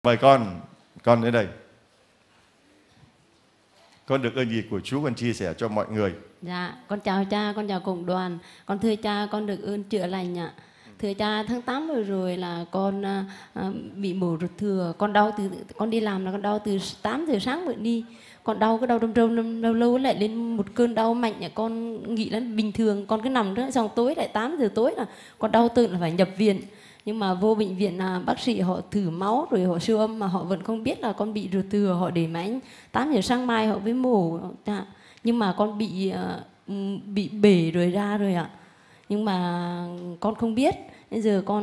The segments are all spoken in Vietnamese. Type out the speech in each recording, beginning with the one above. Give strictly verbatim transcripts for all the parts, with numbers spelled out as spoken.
Mời con, con đến đây. Con được ơn gì của Chúa con chia sẻ cho mọi người? Dạ, con chào cha, con chào cộng đoàn. Con thưa cha, con được ơn chữa lành ạ. Thưa cha, tháng tám vừa rồi là con uh, bị mổ ruột thừa. Con đau từ con đi làm là con đau từ tám giờ sáng mới đi. Con đau cái đau đâm râu lâu lâu lại lên một cơn đau mạnh. Con nghĩ là bình thường, con cứ nằm đó, xong tối lại tám giờ tối là con đau tự là phải nhập viện. Nhưng mà vô bệnh viện là bác sĩ họ thử máu rồi họ siêu âm mà họ vẫn không biết là con bị ruột thừa. Họ để máy tám giờ sáng mai họ mới mổ. Dạ. Nhưng mà con bị uh, bị bể rồi ra rồi ạ. Nhưng mà con không biết. Bây giờ con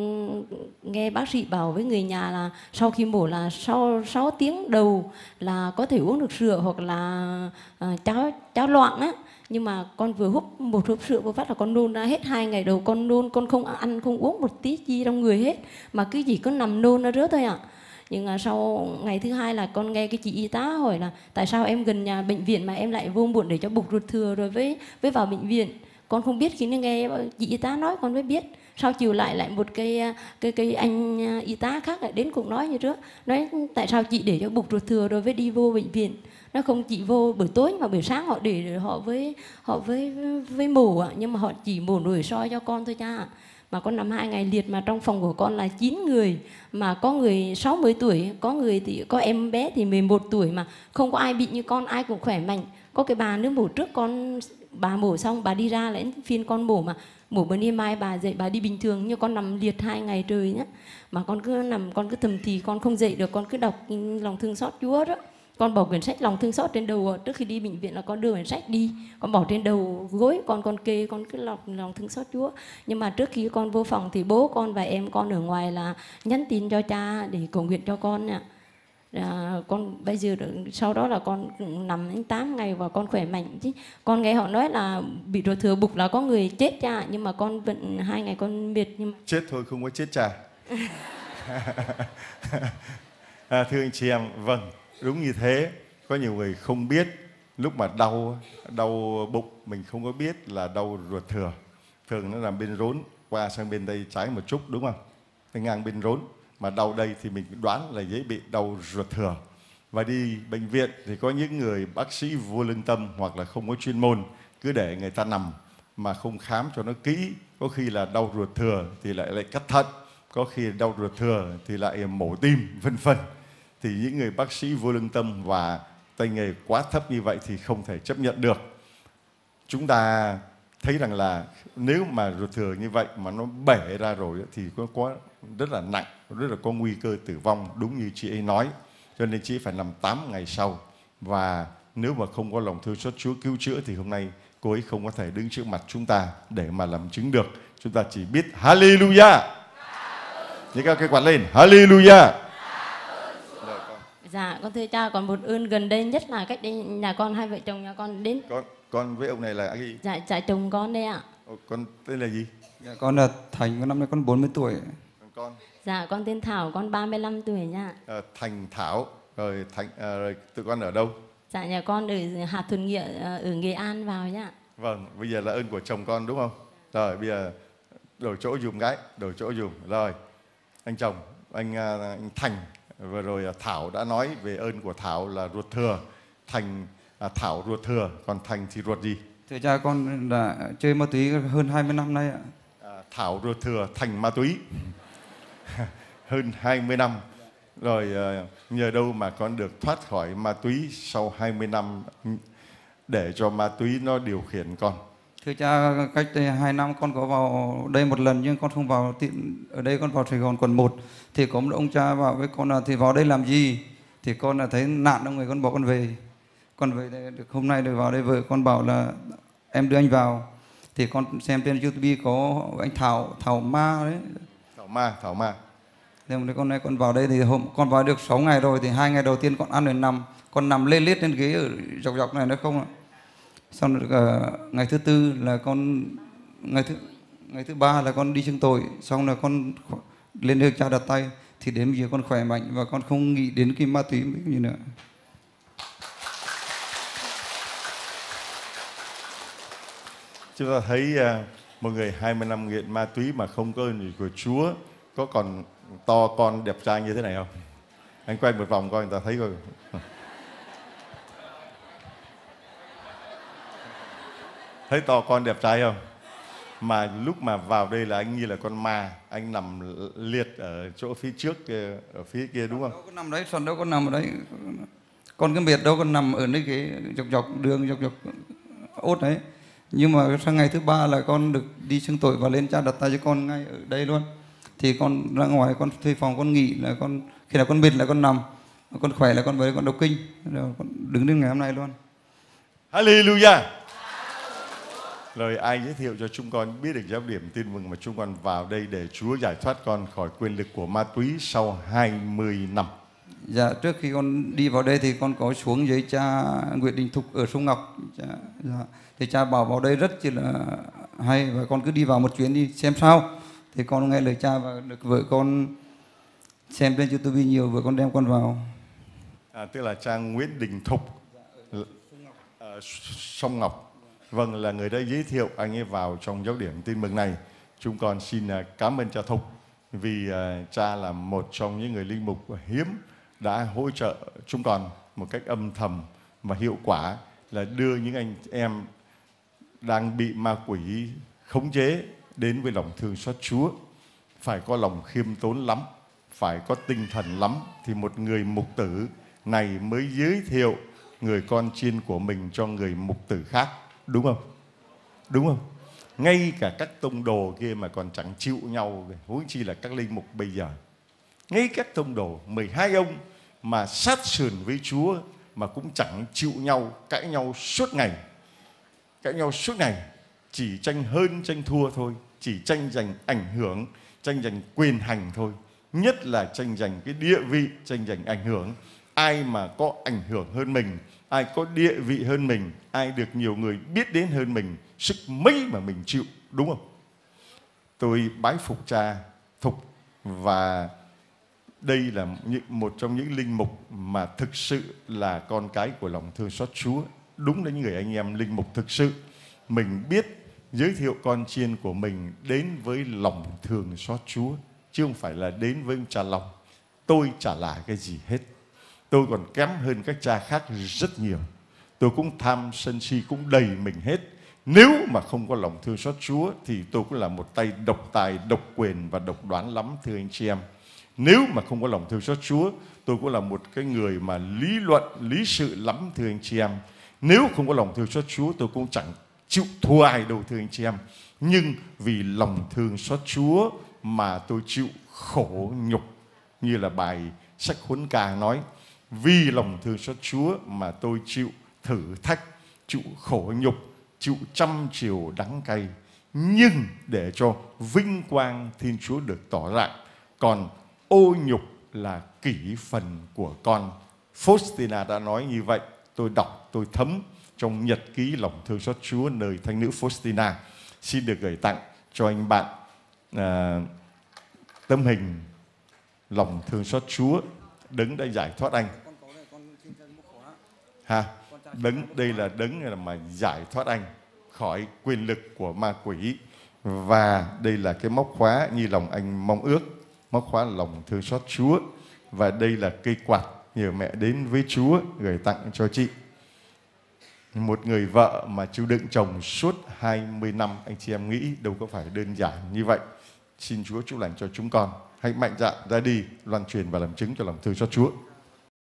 nghe bác sĩ bảo với người nhà là sau khi mổ là sau sáu tiếng đầu là có thể uống được sữa hoặc là uh, cháo cháo loãng á. Nhưng mà con vừa hút một hộp sữa vừa phát là con nôn ra hết. Hai ngày đầu con nôn, con không ăn không uống một tí chi trong người hết, mà cứ chỉ có nằm nôn ra rớt thôi ạ. Nhưng mà sau ngày thứ hai là con nghe cái chị y tá hỏi là tại sao em gần nhà bệnh viện mà em lại vô muộn để cho bục ruột thừa rồi với với vào bệnh viện. Con không biết, khi nghe chị y tá nói con mới biết. Sau chiều lại lại một cái cái cái anh y tá khác lại đến cũng nói như trước, nói tại sao chị để cho bục ruột thừa rồi với đi vô bệnh viện. Nó không chỉ vô buổi tối mà buổi sáng họ để họ với họ với với mổ ạ, nhưng mà họ chỉ mổ nội soi cho con thôi cha. Mà con nằm hai ngày liệt mà trong phòng của con là chín người, mà có người sáu mươi tuổi, có người thì có em bé thì mười một tuổi, mà không có ai bị như con, ai cũng khỏe mạnh. Có cái bà nước mổ trước con, bà mổ xong bà đi ra lại phiên con mổ, mà mổ bữa nay mai bà dậy bà đi bình thường, như con nằm liệt hai ngày trời nhá. Mà con cứ nằm, con cứ thầm thì con không dậy được, con cứ đọc lòng thương xót Chúa đó. Con bỏ quyển sách lòng thương xót trên đầu, trước khi đi bệnh viện là con đưa quyển sách đi, con bỏ trên đầu gối, con con kê, con cứ lòng lòng thương xót Chúa. Nhưng mà trước khi con vô phòng thì bố con và em con ở ngoài là nhắn tin cho cha để cầu nguyện cho con nè. À, con bây giờ sau đó là con nằm đến tám ngày và con khỏe mạnh chứ. Con nghe họ nói là bị ruột thừa bục là có người chết cha, nhưng mà con vẫn hai ngày con mệt. Nhưng chết thôi không có chết cha. À, thưa anh chị em, vâng, đúng như thế. Có nhiều người không biết lúc mà đau đau bụng mình không có biết là đau ruột thừa. Thường nó nằm bên rốn qua sang bên đây trái một chút, đúng không? Bên ngang bên rốn mà đau đây thì mình đoán là dễ bị đau ruột thừa. Và đi bệnh viện thì có những người bác sĩ vô lương tâm hoặc là không có chuyên môn, cứ để người ta nằm mà không khám cho nó kỹ. Có khi là đau ruột thừa thì lại lại cắt thận, có khi đau ruột thừa thì lại mổ tim, vân vân. Thì những người bác sĩ vô lương tâm và tay nghề quá thấp như vậy thì không thể chấp nhận được. Chúng ta thấy rằng là nếu mà ruột thừa như vậy mà nó bể ra rồi thì có, có rất là nặng, rất là có nguy cơ tử vong, đúng như chị ấy nói. Cho nên chị phải nằm tám ngày sau. Và nếu mà không có lòng thương xót Chúa cứu chữa thì hôm nay cô ấy không có thể đứng trước mặt chúng ta để mà làm chứng được. Chúng ta chỉ biết Hallelujah. Nhớ các cái quạt lên, Hallelujah. Dạ, con thưa cha, còn một ơn gần đây nhất là cách đây nhà con, hai vợ chồng nhà con đến. Con con với ông này là ai? Dạ, cha chồng con đây ạ. Ồ, con tên là gì? Dạ, con là Thành, con năm nay con bốn mươi tuổi. Con. Dạ, con tên Thảo, con ba mươi lăm tuổi nha. À, Thành Thảo, rồi Thành à, rồi tụi con ở đâu? Dạ, nhà con ở hạt Thuận Nghĩa ở Nghệ An vào nhá. Vâng, bây giờ là ơn của chồng con đúng không? Rồi bây giờ đổi chỗ dùm cái, đổi chỗ dùm. Rồi, anh chồng, anh, anh Thành vừa rồi Thảo đã nói về ơn của Thảo là ruột thừa. Thành à, Thảo ruột thừa, còn Thành thì ruột gì? Thưa cha, con là chơi ma túy hơn hai mươi năm nay ạ. À, Thảo ruột thừa, Thành ma túy. Hơn hai mươi năm. Rồi nhờ đâu mà con được thoát khỏi ma túy sau hai mươi năm để cho ma túy nó điều khiển con? Thưa cha, cách đây hai năm con có vào đây một lần nhưng con không vào tiệm, ở đây con vào Sài Gòn quận một. Thì có một ông cha bảo với con là thì vào đây làm gì? Thì con là thấy nạn trong người, con bỏ con về. Con về đây được hôm nay được vào đây, vợ con bảo là em đưa anh vào. Thì con xem trên YouTube có anh Thảo, Thảo Ma đấy. Thảo Ma, Thảo Ma. Thì con này con vào đây thì hôm con vào được sáu ngày rồi, thì hai ngày đầu tiên con ăn rồi nằm, con nằm lê lết trên ghế ở dọc dọc này nó không ạ. Xong rồi uh, ngày thứ tư là con ngày thứ ngày thứ ba là con đi xưng tội, xong là con lên được cha đặt tay thì đến bây giờ con khỏe mạnh và con không nghĩ đến cái ma túy gì nữa. Chúng ta thấy uh, một người hai mươi năm nghiện ma túy mà không có ơn gì của Chúa có còn to con đẹp trai như thế này không? Anh quay một vòng coi người ta thấy coi. Thấy to con đẹp trai không? Mà lúc mà vào đây là anh như là con ma, anh nằm liệt ở chỗ phía trước kia, ở phía kia đúng không? Đâu có nằm đấy, Xuân đâu có nằm ở đấy. Con cái miệt đâu có nằm ở nơi cái dọc dọc đường dọc dọc ốt đấy. Nhưng mà sang ngày thứ ba là con được đi xưng tội và lên cha đặt tay cho con ngay ở đây luôn. Thì con ra ngoài con thuê phòng con nghỉ là con khi nào con mệt là con nằm, con khỏe là con về con đọc kinh, rồi con đứng đến ngày hôm nay luôn. Hallelujah. Lời ai giới thiệu cho chúng con biết được giáo điểm tin mừng mà chúng con vào đây để Chúa giải thoát con khỏi quyền lực của ma túy sau hai mươi năm. Dạ, trước khi con đi vào đây thì con có xuống với cha Nguyễn Đình Thục ở Sông Ngọc. Cha, dạ. Thì cha bảo vào đây rất là hay và con cứ đi vào một chuyến đi xem sao. Thì con nghe lời cha và được vợ con xem trên YouTube nhiều, vợ con đem con vào. À, tức là cha Nguyễn Đình Thục ở Sông Ngọc. Vâng, là người đã giới thiệu anh ấy vào trong giáo điểm tin mừng này. Chúng con xin cảm ơn cha Thục vì cha là một trong những người linh mục hiếm đã hỗ trợ chúng con một cách âm thầm và hiệu quả là đưa những anh em đang bị ma quỷ khống chế đến với lòng thương xót Chúa. Phải có lòng khiêm tốn lắm, phải có tinh thần lắm thì một người mục tử này mới giới thiệu người con chiên của mình cho người mục tử khác. Đúng không? Đúng không? Ngay cả các tông đồ kia mà còn chẳng chịu nhau, huống chi là các linh mục bây giờ. Ngay các tông đồ, mười hai ông mà sát sườn với Chúa mà cũng chẳng chịu nhau, cãi nhau suốt ngày. Cãi nhau suốt ngày, chỉ tranh hơn tranh thua thôi, chỉ tranh giành ảnh hưởng, tranh giành quyền hành thôi. Nhất là tranh giành cái địa vị, tranh giành ảnh hưởng. Ai mà có ảnh hưởng hơn mình, ai có địa vị hơn mình, ai được nhiều người biết đến hơn mình, sức mấy mà mình chịu, đúng không? Tôi bái phục cha Thục và đây là một trong những linh mục mà thực sự là con cái của lòng thương xót Chúa. Đúng là những người anh em linh mục thực sự. Mình biết giới thiệu con chiên của mình đến với lòng thương xót Chúa, chứ không phải là đến với ông cha Long. Tôi chả là cái gì hết. Tôi còn kém hơn các cha khác rất nhiều. Tôi cũng tham sân si, cũng đầy mình hết. Nếu mà không có lòng thương xót Chúa thì tôi cũng là một tay độc tài, độc quyền và độc đoán lắm, thưa anh chị em. Nếu mà không có lòng thương xót Chúa, tôi cũng là một cái người mà lý luận, lý sự lắm, thưa anh chị em. Nếu không có lòng thương xót Chúa, tôi cũng chẳng chịu thua ai đâu, thưa anh chị em. Nhưng vì lòng thương xót Chúa mà tôi chịu khổ nhục, như là bài sách Huấn Ca nói. Vì lòng thương xót Chúa mà tôi chịu thử thách, chịu khổ nhục, chịu trăm chiều đắng cay, nhưng để cho vinh quang Thiên Chúa được tỏ rạng. Còn ô nhục là kỷ phần của con. Faustina đã nói như vậy. Tôi đọc, tôi thấm trong nhật ký lòng thương xót Chúa nơi thánh nữ Faustina. Xin được gửi tặng cho anh bạn à, tấm hình lòng thương xót Chúa, đấng đã giải thoát anh. Ha, đấng đây là đấng mà giải thoát anh khỏi quyền lực của ma quỷ. Và đây là cái móc khóa như lòng anh mong ước, móc khóa lòng thương xót Chúa. Và đây là cây quạt nhờ mẹ đến với Chúa gửi tặng cho chị. Một người vợ mà chịu đựng chồng suốt hai mươi năm, anh chị em nghĩ đâu có phải đơn giản như vậy. Xin Chúa chúc lành cho chúng con. Hãy mạnh dạn ra đi loan truyền và làm chứng cho lòng thương xót Chúa.